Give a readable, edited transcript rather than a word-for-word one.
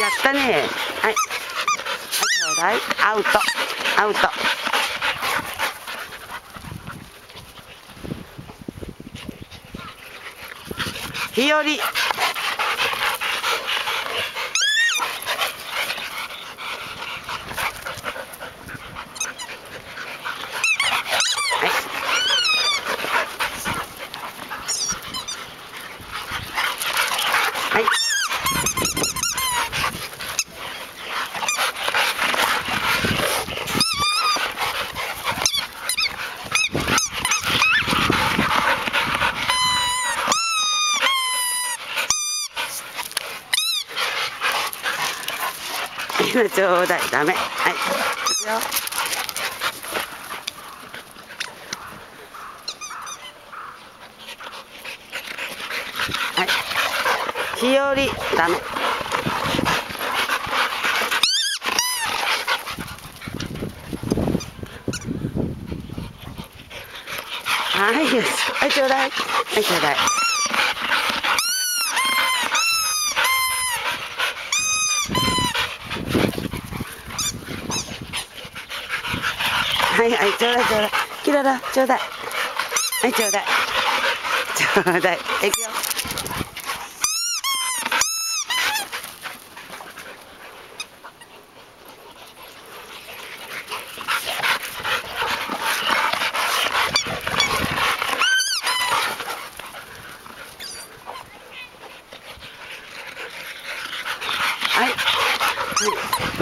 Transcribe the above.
やったね。はい。はい、ちょうだい。アウト。アウト。日和。はい。今ちょうだい。ダメ。はい。いくよ。はい。日和。ダメ。はい。はい、ちょうだい。はい、ちょうだい。はいはい、ちょうだいちょうだい。キララ、ちょうだい。はい、ちょうだい。ちょうだい。いくよ。はい。はい。